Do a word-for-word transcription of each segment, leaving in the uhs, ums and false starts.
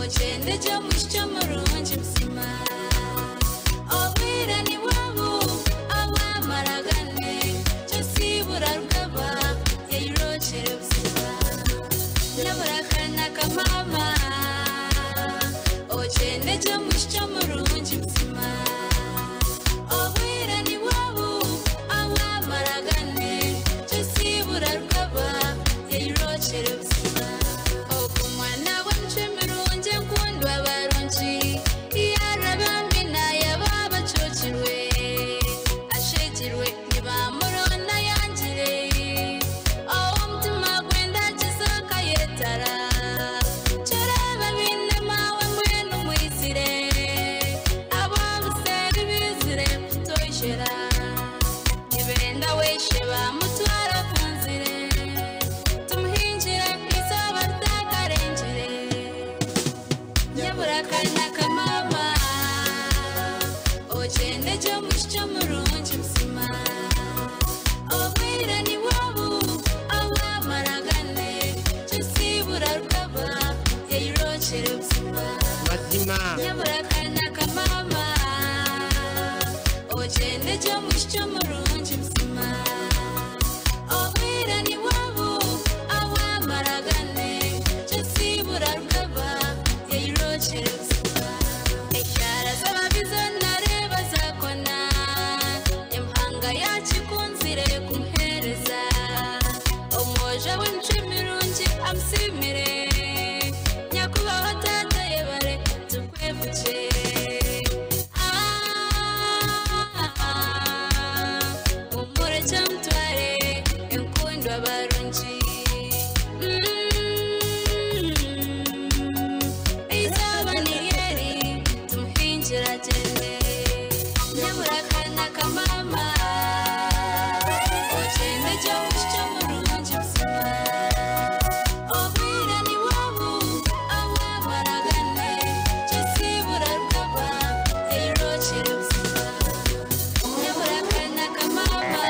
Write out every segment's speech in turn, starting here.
ochende jo mushyo murungi msima obwira ni wabu awa maragane chosibura rukaba yayirochere msima nyamurakana kamama ochende jo mushyo murungi msima obwira ni wabu awa maragane chosibura rukaba yayirochere msima okumwana w'mchemirunje nkundwa barunji yarabamina yababa chokirwe ashekirwe nibamurona yangire omutima gwenda kisoka yetara charaba bine mawe mwenu mwisire ababuseri bizire kutoshera nibenda weshe bamutwara kunzire tumuhingire isaba ritakarengere nyaburakana kamama ochende jo mushyo murungi msima obwira ni wabu awa maragane chosibura rukaba yayirochere msima mazima nyaburakana kamama ochende jo mushyo murungi msima obwira ni wabu awa maragane chosibura rukaba yayirochere msima eshara z'ababizo nareba zakona imhanga yakikunzire kumhereza omwoja w'mchemirungi amsimire nyakubaho tata yebare tukwebuke umure cyamtware enkundwa barungi izaba niyeri tumuhingira jene nyamurakana kamama ochende jo mushyo murungi msima obwira ni wabu awa maragane chosibura rukaba yayirochere msima nyamurakana kamama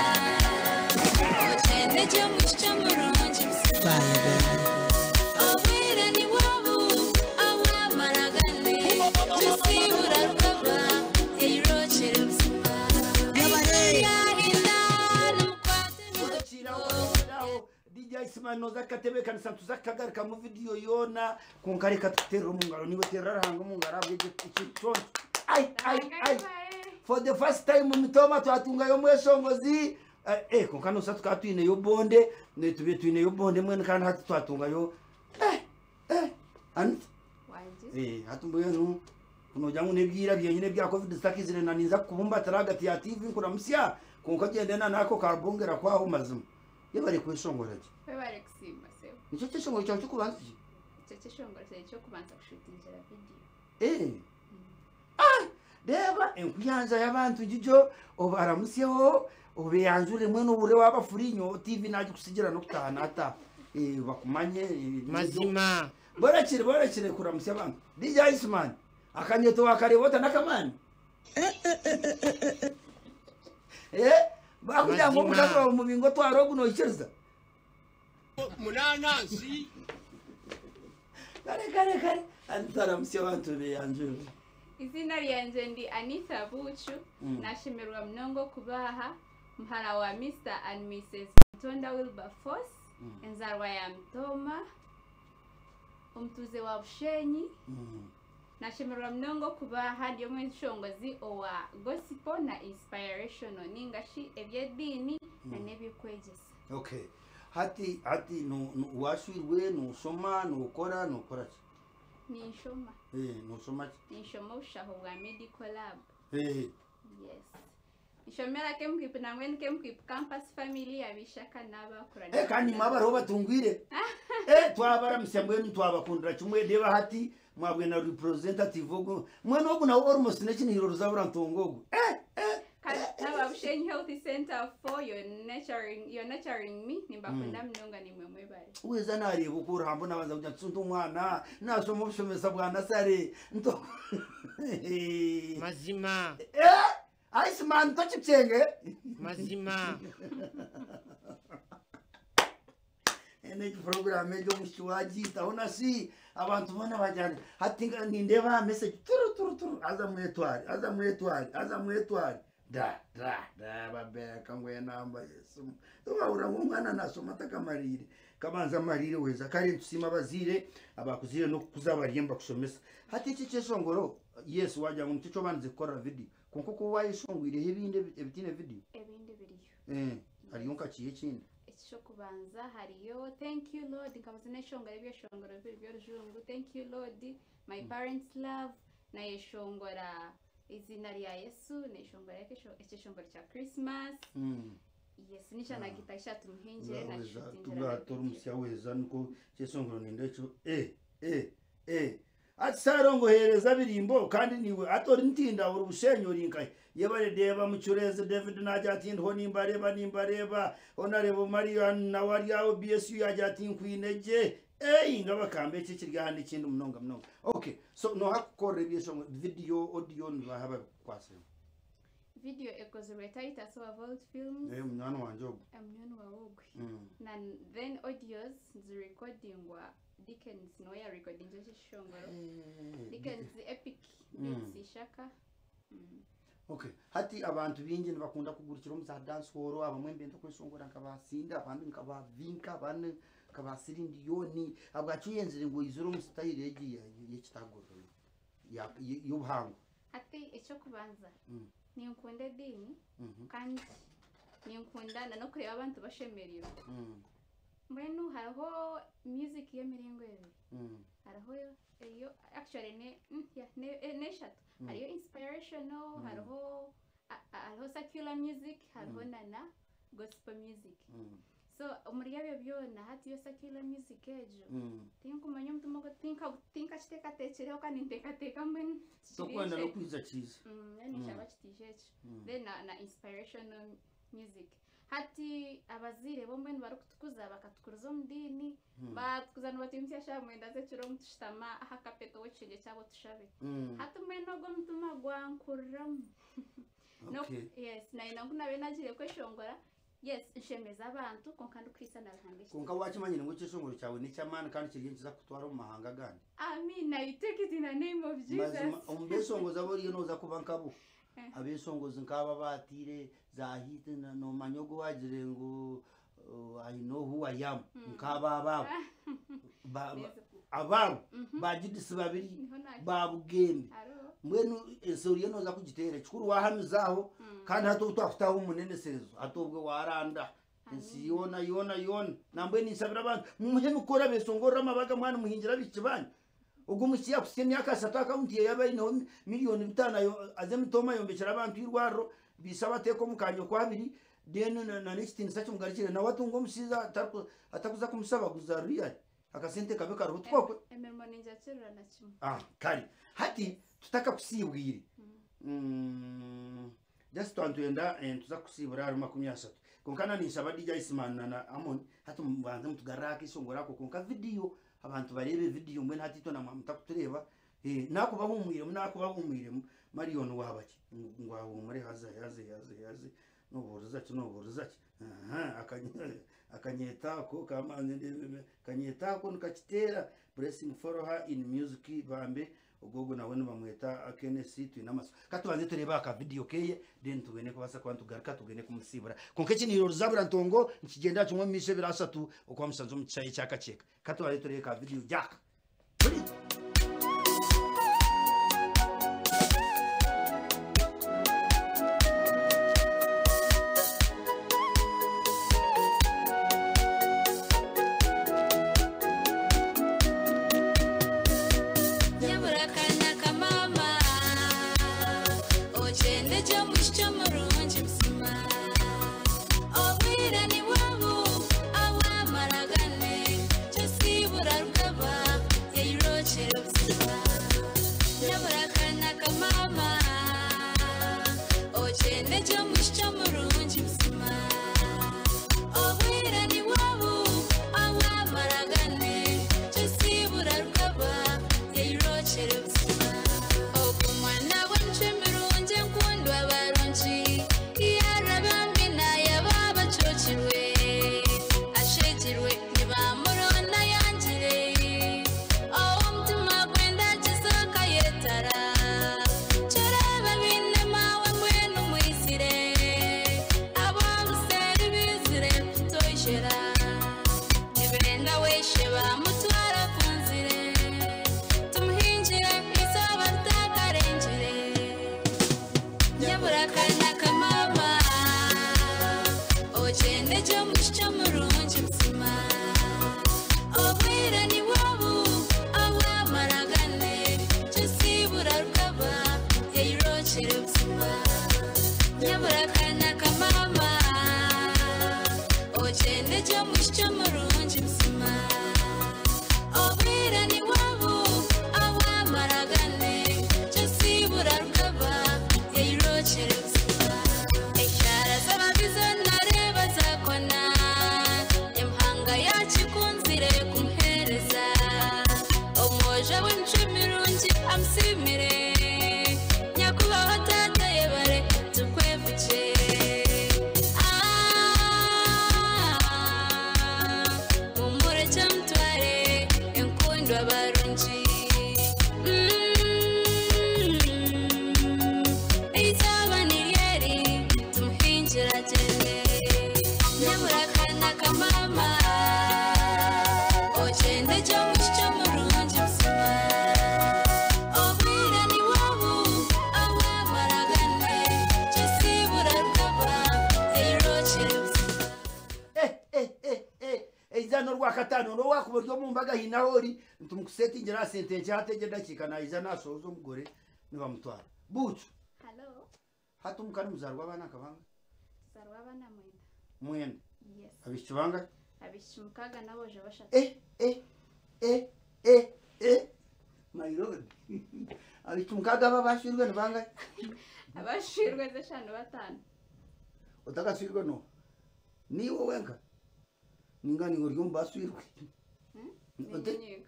ochende jo mushyo murungi msima obwira ni wabu awa maragane chosibura rukaba yayirochere msima yahinda n'umukwate Chiraho D J Ismail noza katebe kanisa tuzakagaruka mu video yona kunkareka tutera umungaro niwe teraranga umungaro abweje ikitonto ai ai ai for the first time mu mitoma twatunga yo Omweshongozi eh kunkano sa tukatwine yo bonde ne tube twine yo bonde mwene kandi hati twatunga yo eh eh Anitha waje eh hatumbuye no kunoja ngo nebwira byenyine bya covid stakizire naninza kubumbatara hagati ya T V nkuramusya kunko gendena nako karbongera kwaho mazima yebare kwishongoraje webare kusimba sewe nicyo cyishongora cyawe cyo kubanzije icyo cyishongora cyo kubanza gushutingira video eh ah deba enkuyanza yabantu ngijo obaramusyeho obeyanjure mwe n'ubure wabafurinyo T V naje kusigira no kutana ata eh bakumanye mazima borakire borakire kuramusya abantu D J Ismail akanyeto wakarebota nakamani eh bakugira ngo mukazwa mu bingo twarogu no ikirza munanasi kare kare kare antara musya abantu beyanjure izina ryanje ndi Anitha Buchu nashemerwa mnongo kubaha mhara wa Mister and Missus Tonda Wilberforce enzarwa ya Mtoma umtuze wa Bushenyi nashemerwa mnongo kubaha ndi Omweshongozi owa gospel na inspirational ningashi ebyedini na nebikwegesa okay hati hati no washwirwe no soma no ukora no ukora ni nshoma eh no soma ni nshoma ushaho bwa medical lab eh yes nshomera kemkip namwe kemkip campus family abishaka nabakura eh kandi mabaro batungwire eh twabara msyambwe ntwabakundira kimwe deba hati mwabwe na representative ogo mwe no guna almost nechini hiro ruzabura ntongogo eh eh Kaba Bushenyi Healthy Center for your nurturing your nurturing me nimbakunda mnonga nimwe mwebare weza nari bukura hambo nabanza kujya tsunta umwana naso mu bushomeza bwa nasare nto mazima eh Iceman to chipchenge mazima ene program ejo mushwaji taona si abantu bona bajana hatinga nindeba message turu turu turu aza mwetwari aza mwetwari aza mwetwari da da da babeka ngwe namba Yesu tubaura umwana nasoma takamarire kabanza marire weza kare tusima bazire abakuzire no kuzabarimba kusomesa hati iki cyeshongoro Yesu wajya mu cyo banze gukora video kuko ko wayishongwire hebinde ebitine video ebinde biriyo eh ari yonka kiye kindi cyo kubanza hariyo thank you Lord nkabazina shongora ibyo shongora byo rujungu thank you Lord my parents love na yeshongora izina rya Yesu na shongora yake icyo shongora cha Christmas mm. Yes nisha na gitasha tumuhingire na shutingira tugatora umusya weza nuko cyesongoro nindecho eh eh eh atsarongo hereza birimbo kandi niwe atori ntinda uri bushenyori nkai yebare deba mucureze David najatinda ho nimbareba nimbareba onarebo Maria na wari yawo B S U yajatin kwineje eh ngaba kambe cikirya handi kindi munonga munonga okay so no hakore byesho video audio nibahaba kwase video ekoze retaita so vault films eh mwana wanje ogo amnyano wawogwe mm. na then audios the recording wa Dickens no ya recording je shongoro mm. Dickens epic mm. ishaka mm. okay hati abantu bingi bakunda kugurikira umuza dance hall abamwe mbendo kwesongora nkabasinda abandi nkabavinka abandi kabasirindi yoni abwaciyenzire ngo izuru mu style yegiye yekitagoro ya y'ubuhango hati icyo kubanza mm. ni nkunda dini mm -hmm. kandi ni nkunda no kureba abantu bashemerera mm. mbenu hariho music y'emiringo yewe mm. hariho yo actually ne mm, yeah, ne ne shot mm. hariho inspirational mm. hariho hariho secular music hariho mm. nana gospel music mm. so umuri yabyo byona hati yo secular music ejo mm. tinko manyo mtumo tinka tinka chiteka techereho kandi nteka teka mbenu so kwenda no kwiza chiza mm yani mm. chaba chitijecho mm. then na, na inspirational music hati abazire bombe barukutukuza bakatukuruza mdini mm. batukuza nubatimsya shamwenda ze chiro mtushitama hakapeto wechije cyabo tushabe mm. hati mweno go mtuma gwankuram okay. No yes na inanguna benagire kweshongora yes nshemeza abantu konkandi Kristo narahangisha konka wachimanyine ngo cyeshongoro cyawe ni cyamana kandi kigenza kutwara mu mahanga gandi amen I take it in the name of Jesus umbesongoza bori noza kubankabo abesongozi nkaba batire zahite no manyogo wagire ngo uh, I know who I am nkaba ababo ababo bagidisi babiri babugembe mwenu esoriye noza kugitere chukuru wahamizaho kandi hato twafutaho umunene sezo atobwe waranda nsiyona yona yona nambwe nisabira abantu muhe mukora besongora amabaga mwana muhingira bikibanye ubwo musiya kusemya akasata akaunti yabaye no miliyoni bitanu azemtoma yombekera abantu irwaro bisaba teko mukanyo kwabiri deno na next nsacho mugarikire na watu ngo musiza atakuza kumusaba guzariya akasente kabe karo twakwe emermo ninja chirura na chimwe ah kari hati tutaka kusibwire mm just twantwenda tuza kusibura ari makumyasatu konkana nisaba D J Isman na Amon hatu mbanza mutugaraka isongora ko konka video abantu barebe video mwe hatito na mutakutureba eh nako bahumwire nako bahumwire Marion wabaki ngwaho muri haza yaze yaze yaze no boruza cyo no boruza aha akanye akanyeta ko kamanze kanyeta ko nkakitera blessing for her in music bambe ugogo nawe bamweta akenesi twinamaso katubanze tureba aka video keye then tugene kubasa kwantu garuka tugene kumusibura konke kiniro ruzabura ntongo nkigenda cyo mwishe birasatu uko musanzo mu cyayi cyakaceka katubanze tureba aka video jaka Awira ni wabu awamaragane cyo sibura rukaba ngusimire nyakubaho tata yebare tukwevuke mumure cyamtware enkundo abarunji izabaniriyeri tumuhingira cyane nyamurakana kamama ogende cyo mucyo murunji busima obwira ni wabu awamaragane cyosibura rukaba eirokire busima eh eh eh eh izano rwa katano ro wakuburyo mu mbaga hinahori ntumukusetingira sentence hatege dakika na izana sozo umugore niba mutwara Buchu Hello. hatu mukari muzarwa abana kabanga Sarwa abana mwenda. mwenda Yes. abishubanga Abishumukaga naboje bashaka. eh eh eh eh eh my lord abishumukaga babashirwe nabanga Abashirwe zeshano batanu. utakashirwe no ni wowe wenka ningani ngoryo mbaswirwe ote Nyinga.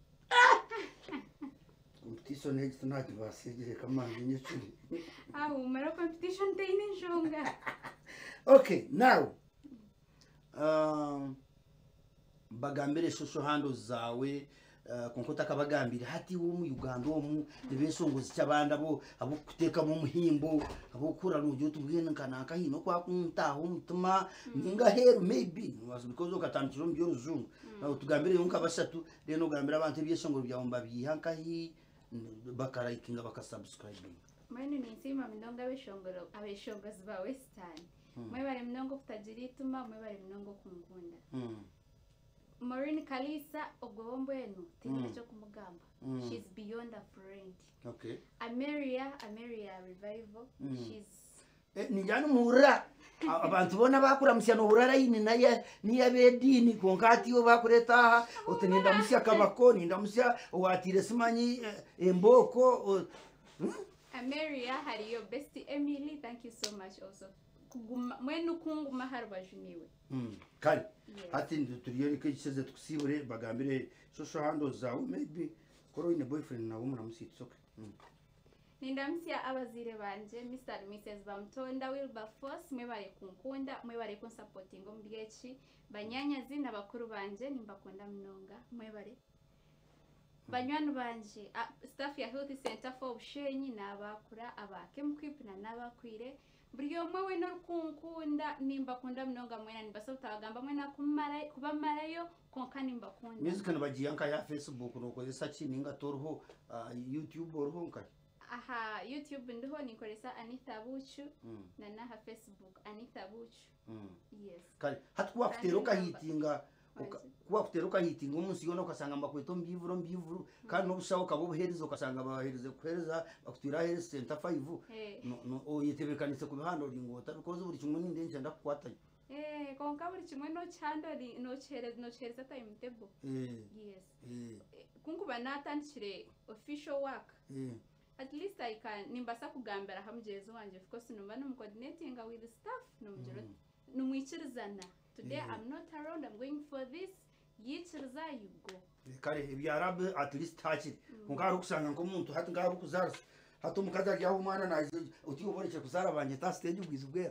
competition next night basegere kamanje nyecuri Ah, umara competition teine njunga. okay now um bagambire social handles zawe uh, konkota kabagambire hati wo mu Uganda wo mu Omweshongozi cyabanda bo abo kuteka mu muhimbo abo kura n'ujyo tubwene kanaka hino kwa kuntaho mutuma ninga heru maybe was because okatandikiro mu by'uruzungu naho tugambire yonka bashatu reno gambira abantu by'eshongoro byawumba bihanka hi bakarayikinga bakasubscribe Mwene ni nsima mindonga abeshongoro abeshongozi ba Western. Mwe bari mnongo kutagira ituma mwe bari mnongo kunkunda. mm Maureen Kalisa ogwombwenu tinyo cyo kumugamba. She's beyond a friend. okay Ameria Ameria revival. She's eh nijana muhura abantu bona bakura musyano burara yini naye niya bedini konkati yo bakureta uteninda musya kabako ninda musya watire simanyi emboko Ameria hari your bestie Emily, thank you so much also. Kuguma mwenu kunguma harubajuniwe. mm kali ati nduturiyo kisheze tukusibure bagambire social handles zawe maybe koro ine boyfriend na woman amusitse okay mm. Nindamsya abazire banje Mister and Missus Bamtonda Wilberforce mwe bari kunkunda mwe bari kunsupporting ombyechi banyanyazi n'abakuru banje nimbakunda mnonga mwe bari banywanu banje uh, staff ya Health Center for Bushenyi n'abakura abake mkwip na n'abakwire buri omwe we no kunkunda nimbakunda mnonga mwena nibasota bagamba mwena kumara kuba marayo konka nimbakunda music no bagiyanka ya Facebook no kozesa chininga torho uh, YouTube orho nkari aha YouTube ndiho nikoresa Anitha Buchu mm. na naha Facebook Anitha Buchu mm. yes kali hatkuwa kuteroka hitinga kuwa kuteroka hitinga umunsi yona ukasanga makweto mbivuro mbivuro kandi no bushaho kabo buherizo ukasanga bahereze kuhereza bakutira Health Center five hey. no no oyetebekanise ku bihando ringota because buri kimwe n'indenje ndakwatanye eh konka buri kimwe no chando no chereza no chereza time table eh yes eh kunkuba natandikire official work eh at least I can nimbasa kugambira hamjezo wanje of course numba no coordinating with the staff no mjero no mwichirizana today mm. I'm not around I'm going for this yichiriza you go kare ibyarabe at least touch it kungaru kusanga ko umuntu hati ngaru kuzara hati umukaza yaho umwana na uti uboneche kuzara banje ta stage ubwiza bwera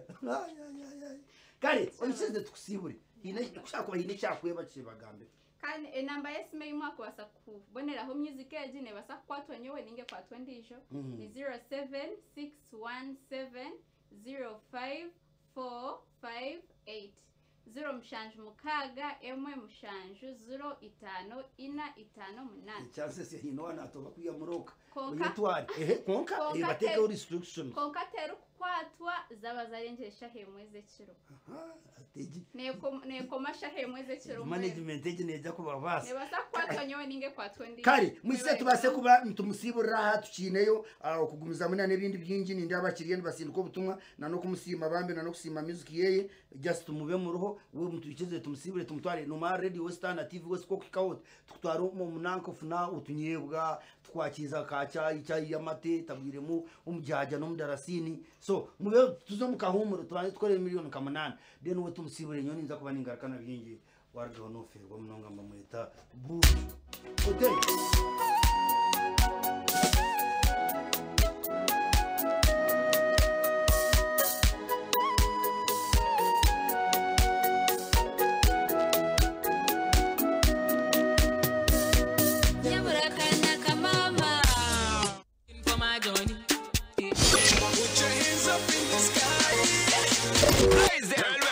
kare oyiseze tukusibure ine kushaka ine cyakwe bagambe kandi enamba yesime y'umwaka wasa kuboneraho music age ne basa kwatwa nyewe ninge kwatwa ndisho ni zero seven six one seven zero five four five eight zero mshanju mukaga emwe mshanju zero itano ina itano munani chances ya hino anatoba kuya muroka konka yitwari ehe konka ibateka restrictions konka teru kwatwa zaba zarengesha hemweze kiro aha ateji neko neko masha hemweze kiro management eje neja kubabasa ne basa kwatwa nyewe ninge kwatwa ndi kari mwise tubase kuba tumusibura aha tukineyo okugumiza muna nebindi byingi nindi abakiriye basinduko butumwa nano kumusima bambe nano kusima music yeye just tumube mu ruho we mutukize tumusibure tumutware no ma radio western T V west ko kikawote tukutwaro mu munanko funa utunyebwa twakiza kacha icyayi yamate tabwiremo umujyaja no mudarasini so mube tuzo mukahumuro tubane twore miliyoni kamunana then we tumusibure nyoni nza kuba ningarakana byingi warga no ferwa munonga mbamweta bu hotel Put your hands up in the sky. Raise them.